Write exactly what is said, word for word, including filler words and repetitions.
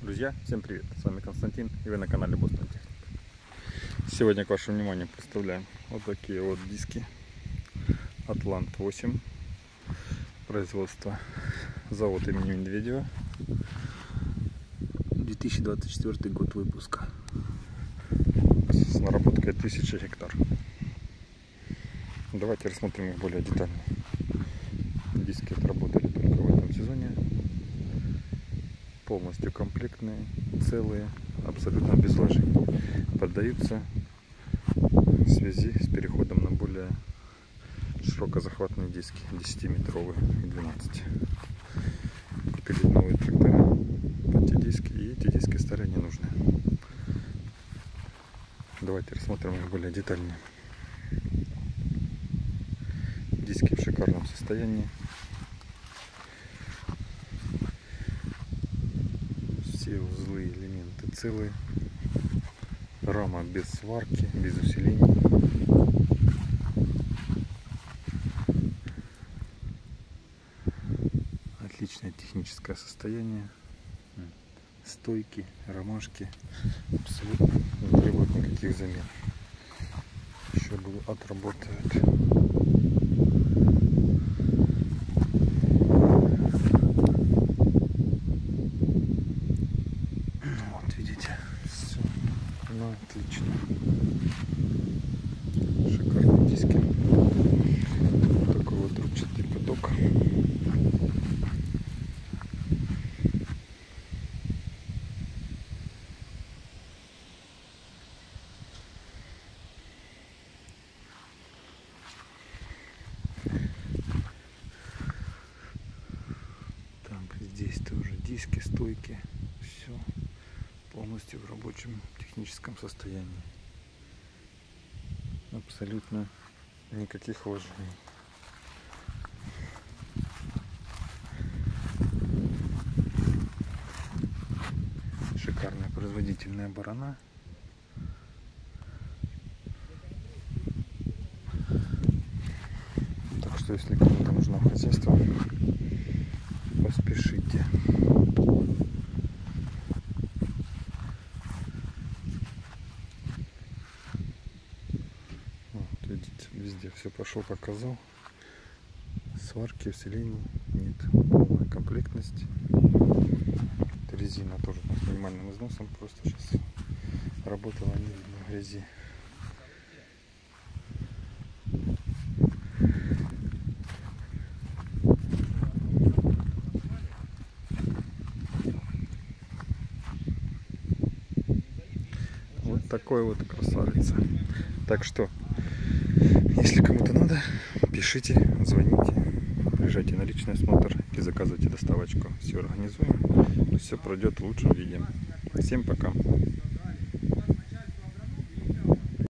Друзья, всем привет! С вами Константин, и вы на канале Бостон Техник. Сегодня к вашему вниманию представляем вот такие вот диски Атлант восемь, производство завод имени Медведева, две тысячи двадцать четвёртый год выпуска, с наработкой тысяча гектар. Давайте рассмотрим их более детально. Диски отработали только в этом сезоне, полностью комплектные, целые, абсолютно без вложений. Поддаются в связи с переходом на более широкозахватные диски, десятиметровые и двенадцать. Купили новые трактора под эти диски, и эти диски стали не нужны. Давайте рассмотрим их более детально. Диски в шикарном состоянии. Все узлы, элементы целые. Рама без сварки, без усилений. Отличное техническое состояние. Стойки, ромашки. Абсолютно не требуют никаких замен. Еще отработают. Ну, отлично. Шикарные диски. Вот такой вот трубчатый каток. Так, здесь тоже диски, стойки. Все полностью в рабочем техническом состоянии. Абсолютно никаких вложений. Шикарная производительная барана. Так что, если кому-то нужно в хозяйство, поспешите. Видите, везде все пошел, показал. Сварки, усилений нет, полная комплектность. Резина тоже с минимальным износом, просто сейчас работала не видно в грязи. Вот такой вот красавица. Так что, если кому-то надо, пишите, звоните, приезжайте на личный осмотр и заказывайте доставочку. Все организуем, все пройдет в лучшем виде. Всем пока!